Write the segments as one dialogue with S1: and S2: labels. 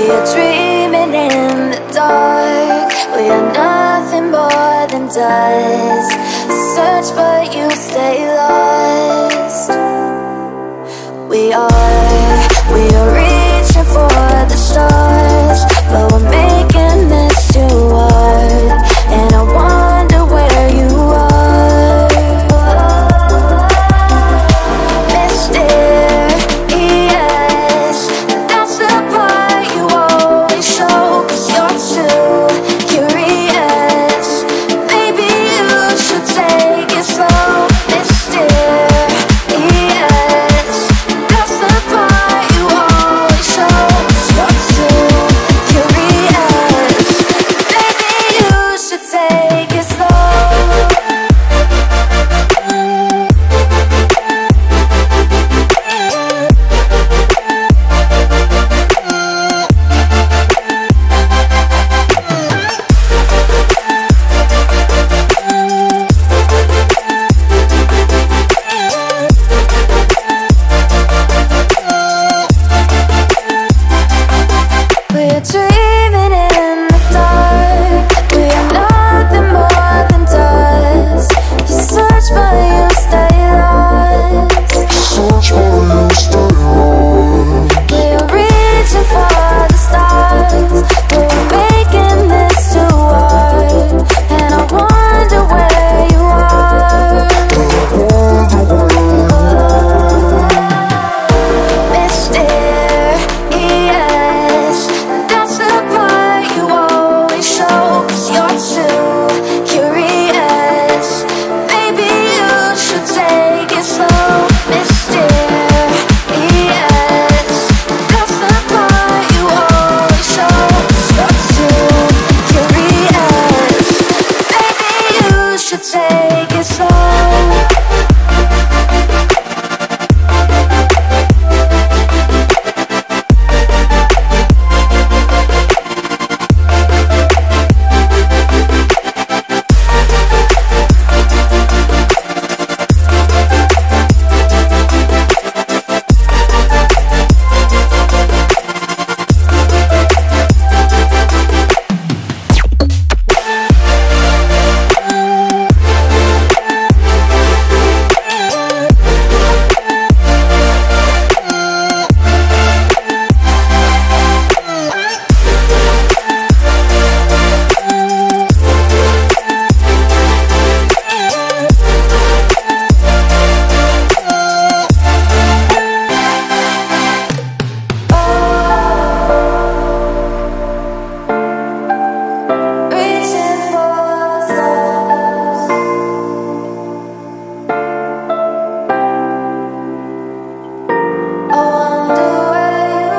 S1: We are dreaming in the dark. We are nothing more than dust. Search but you stay lost. We are reaching for the stars, but we're making this too hard. And I wonder where you are. Mysterious, that's the part you always show, 'cause you're too curious. Maybe you should take it slow. Mysterious, that's the part you always show, 'cause you're too curious. Maybe you should take it slow. We're dreaming in the dark. We are nothing more than dust. You search but you stay lost. We are reaching for the stars, but we're making this too hard. And I wonder where you are. Mysterious, that's the part you always show, 'cause you're too curious. Maybe you should take it slow. Mysterious, that's the part you always show, 'cause you're too curious. Maybe you should take it slow. Reaching for the stars. I wonder where you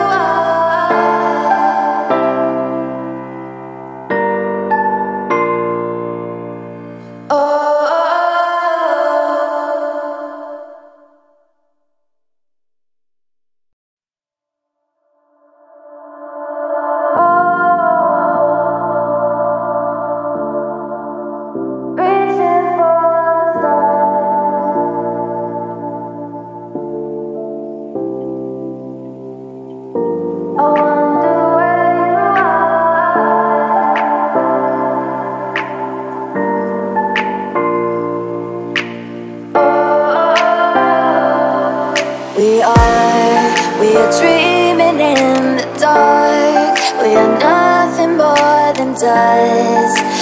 S1: are. Oh. Reaching for the stars. I wonder where you are. We are dreaming in the dark. We are nothing more than dust.